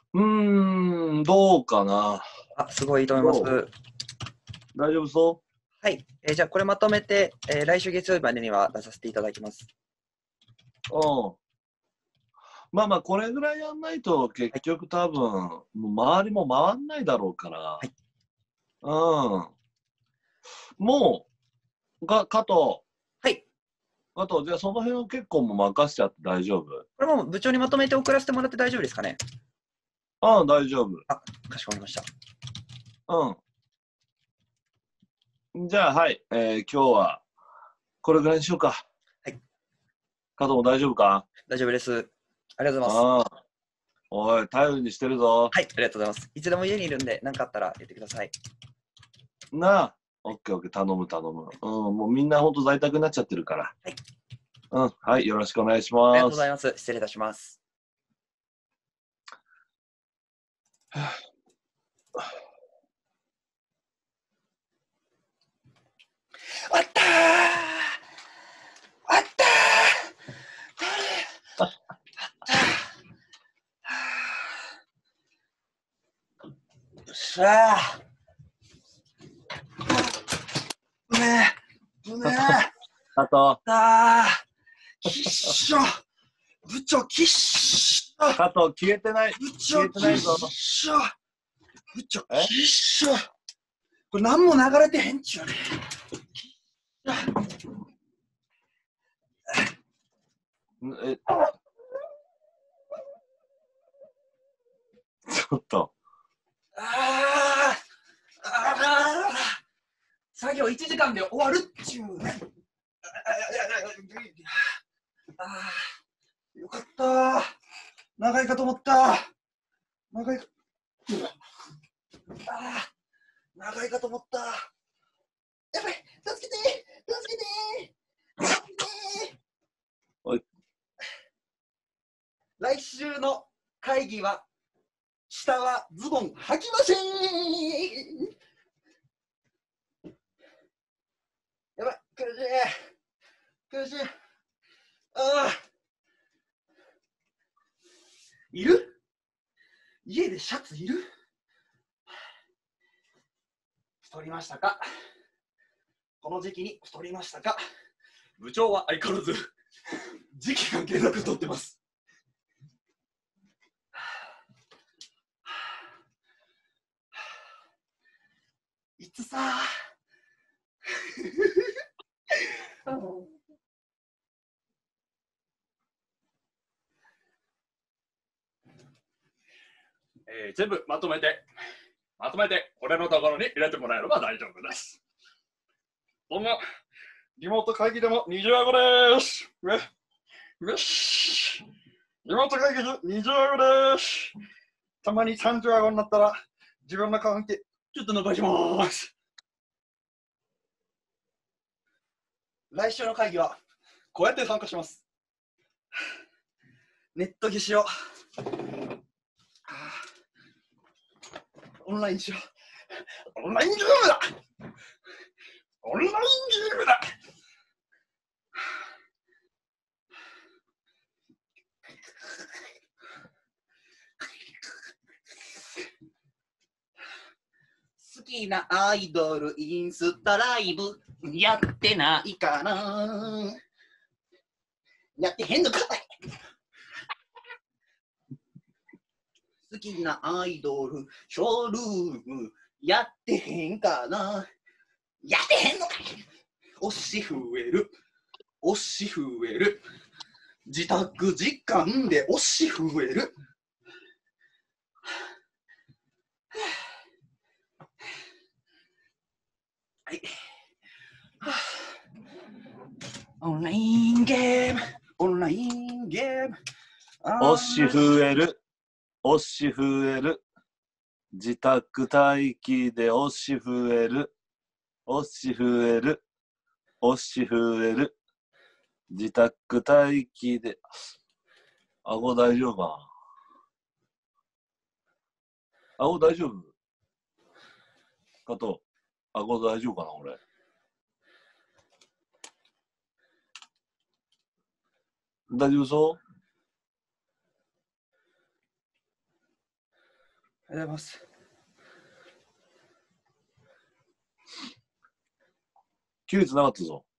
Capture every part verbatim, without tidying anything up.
うーん、どうかな。 あ、すごいいいと思います。 どう大丈夫そはい。えーじゃあ、これまとめて、えー来週月曜日までには出させていただきます。 ううん。まあまあ、これぐらいやんないと、結はい。 局多分、もう周りも回んないだろうから。 はい。 うん。もう、か、加藤、 はい。 加藤、じゃあその辺を結構もう任せちゃって大丈夫？ これも部長にまとめて送らせてもらって大丈夫ですかね？ うん、大丈夫。 あ、かしこまりました。 うん。じゃあ、はい。えー今日は、これぐらいにしようか。 はい。 加藤も大丈夫か？ 大丈夫です。ありがとうございます。 ああ。おい、頼りにしてるぞ。 はい。ありがとうございます。いつでも家にいるんで、何かあったら言ってください。 なあ。 はい。 オッケーオッケー、頼む頼む。うん、もうみんなほんと在宅になっちゃってるから。 はい。 うん、はい、よろしくお願いしありがとます。 うございます。失礼いたします。あったーあったーよっしゃー。うめえうめえあと、 あーきっしょ部長きっしょ加藤消えてない。 部消え長きってないぞ。 しょ部長えきっしょこれ何も流れてへんっちゅうね。 え、ちょっと。 あーあー作業いちじかんで終わるっちゅうね。ああ、よかった。長いかと思った。長いか。ああ、長いかと思った。やばい、助けて、助けて、助けて。 おい、 来週の会議は、下はズボン履きません。やばい、苦しい。苦しい。ああ。いる？家でシャツいる？太りましたか？この時期に太りましたか？部長は相変わらず時期関係なく太ってます。いつさえー、全部まとめてまとめて俺のところに入れてもらえれば大丈夫です。そんなリモート会議でもにじゅうアゴです。よし。リモート会議でにじゅうアゴです。たまにさんじゅうアゴになったら自分の顔見てちょっと伸ばします。来週の会議はこうやって参加します。ネット消しをオンラインしよう。オンラインゲームだ。オンラインゲームだ。好きなアイドルインスタライブやってないかな。やってへんのかい。好きなアイドルショールームやってへんかな。やってへんのかい。推し増える推し増える自宅時間で推し増える。はい。オンラインゲームオンラインゲーム推し増える。推し増える。自宅待機で推し増える。推し増える。推し増える。自宅待機で。顎大丈夫かな？顎大丈夫？加藤、顎大丈夫かな俺。大丈夫そう？ ございます。 切れてなかったぞ。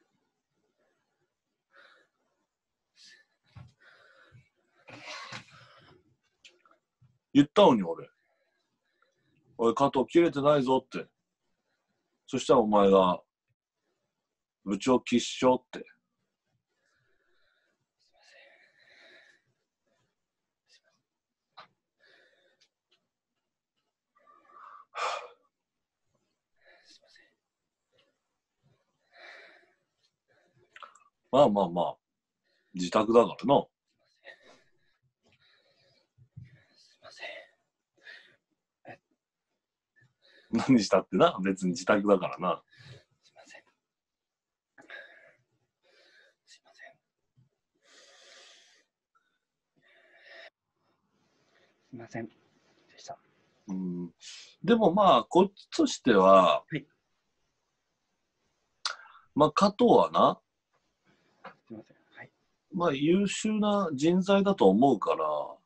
言ったのに俺。おい、加藤切れてないぞって。そしたらお前が、部長吉祥って。まあまあまあ、自宅だからな。 すいません。 何したってな、別に自宅だからな。 すいません。すいません。すいません。でした。 うん、でもまあ、こっちとしては、 はい、 まあ、加藤はな、 すいません。はい。 まあ、優秀な人材だと思うから、はい、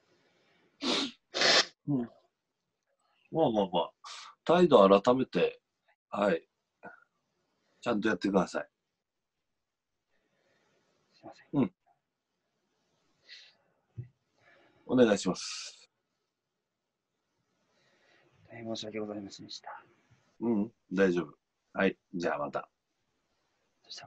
うん、まあまあまあ、態度改めて、はい、ちゃんとやってください。 すいません。 うん。お願いします。 大変申し訳ございませんでした。 うん、大丈夫。はい、じゃあまた。 でした。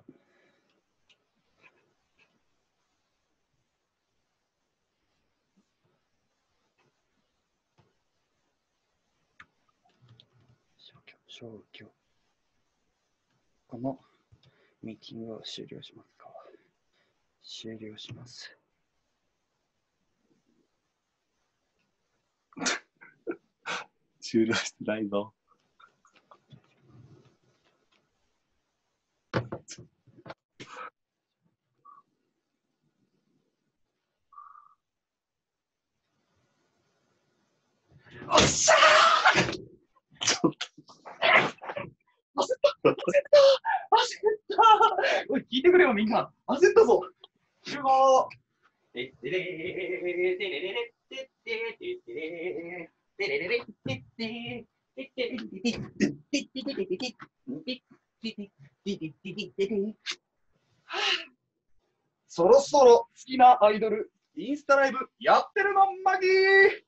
消去、消去。このミーティングを終了しますか。終了します。 終了してないぞ。 おっしゃーちょっと焦った焦った焦ったおい、聞いてくれよ、みんな。焦ったぞ。集合てってれーてれれれてってれてってれーてれれれてってれてってれてってれてってれてってれてれそろそろ好きなアイドルインスタライブやってるのマギー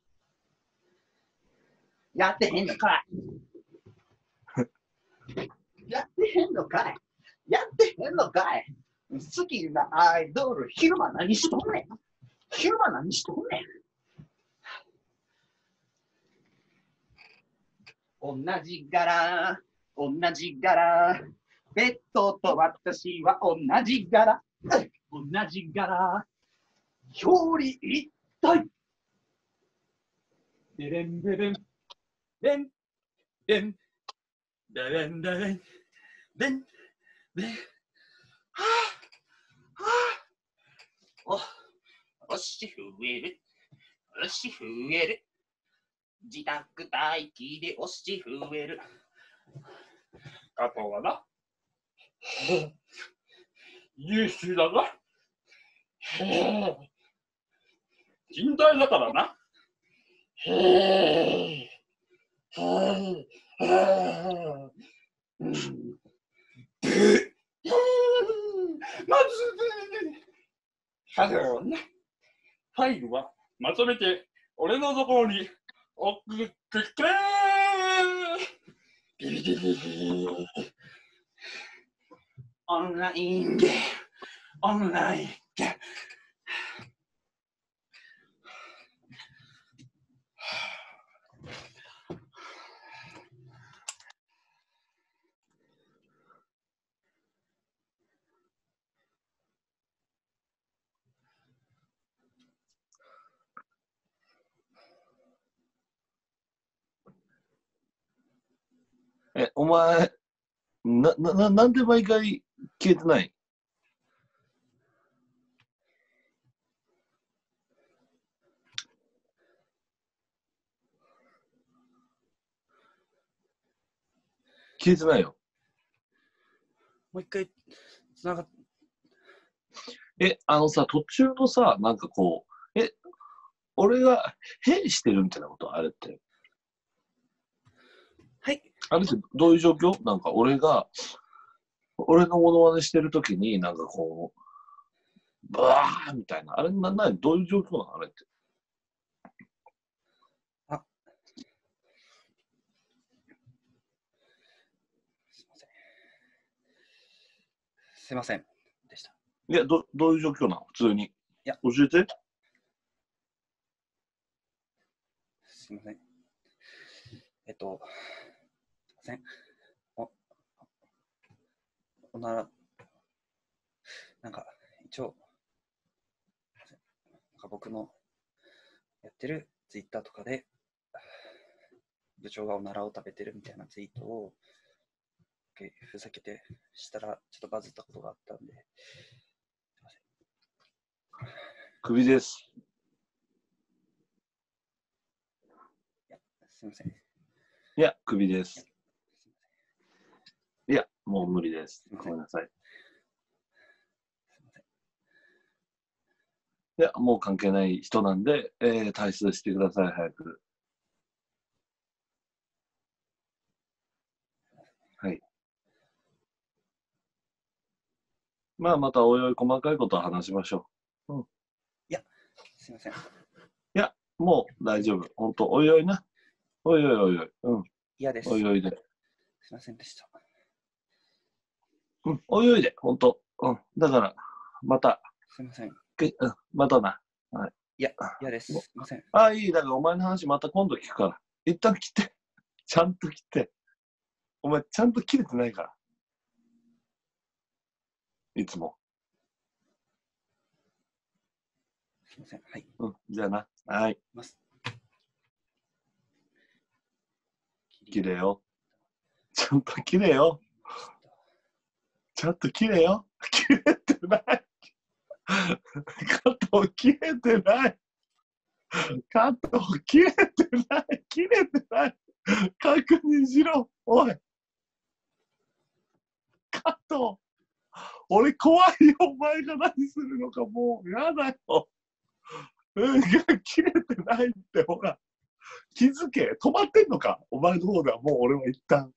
やってへんのかいやってへんのかいやってへんのかい好きなアイドル昼間何しとんねん昼間何しとんねん同じ柄同じ柄ペットと私は同じ柄同じ柄表裏一体デレンデレンデンデンデレンデレンデンデンはぁはぁお押し増える押し増える自宅待機で押し増える加藤はな優秀だが近代だからなへえへえまず加藤なファイルはまとめて俺のところに送ってくれビリビリビリオンラインでオンラインでえ、お前、な、な、ななんで毎回消えてない？消えてないよ。 もう一回つながっえ、あのさ、途中のさ、なんかこう、え、 俺が変してるみたいなことあれって。 はい。 あれってどういう状況？なんか俺が、俺のモノマネしてるときに、なんかこう、バーみたいな。あれな、な、どういう状況なのあれって。 あ、すいません。すいません。でした。 いや、ど、どういう状況なの普通に。いや、 教えて。 すいません。えっと、すいません。お、おなら、なんか、一応、なんか僕のやってるツイッターとかで、部長がおならを食べてるみたいなツイートを、ふざけてしたら、ちょっとバズったことがあったんで、すいません。 クビです。 いや、すいません。 いや、クビです。いや、もう無理です。ごめんなさい。いや、もう関係ない人なんで、えー、退出してください、早く。はい。まあ、またおいおい細かいことを話しましょう。うん。いや、すいません。いや、もう大丈夫。ほんと、おいおいな。おいおいおいおい。うん。 嫌です。 おいおいで。 すいませんでした。 うん、おいおいで、ほんと。うん。だから、また。 すいません。 けうん、またな。はい。 いや、嫌です。すいません。 ああ、いい。だからお前の話また今度聞くから。一旦切って。ちゃんと切って。お前、ちゃんと切れてないから。いつも。 すいません。はい。 うん。じゃあな。はい。 ます。 切れよ。ちゃんと切れよ。ちゃんと切れよ。切れてない。加藤切れてない。加藤切れてない。切れてない。確認しろ。おい。加藤。俺怖いよ。お前が何するのかもうやだよ。うん、切れてないってほら。気づけ。止まってんのかお前の方ではもう俺は一旦。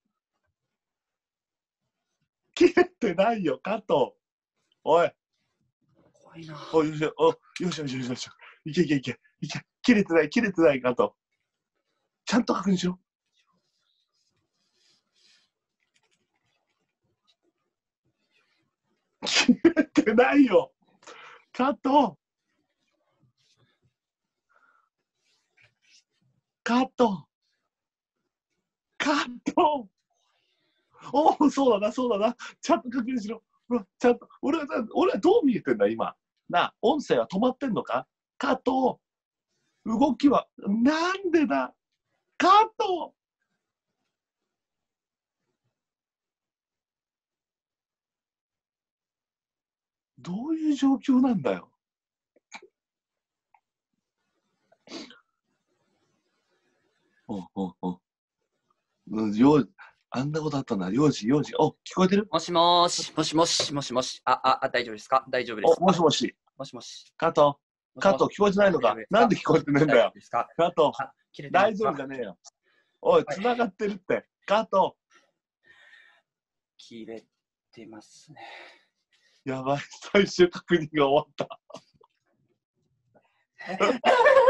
切れてないよ、加藤。おい。 怖いな。 およしよ、およしよしよしよし。いけいけいけ。いけ。切れてない、切れてない、加藤。ちゃんと確認しろ。切れてないよ。加藤。加藤。加藤。おお、そうだな、そうだな。ちゃんと確認しろ。うわちゃんと。俺は、俺はどう見えてんだ、今。な、音声は止まってんのか加藤。動きは、なんでだ加藤。どういう状況なんだよ。おうおうおう。よあんなことあったんだ。よじ、よじ。お、聞こえてる？ もしもーし、もしもし、もしもし。あ、あ、あ大丈夫ですか？大丈夫ですか？ お、もしもし。 もしもし。 加藤。加藤、聞こえてないのか？なんで聞こえてねえんだよ。加藤、大丈夫じゃねえよ。おい、繋がってるって。加藤。 切れてますね。 やばい、最終確認が終わった。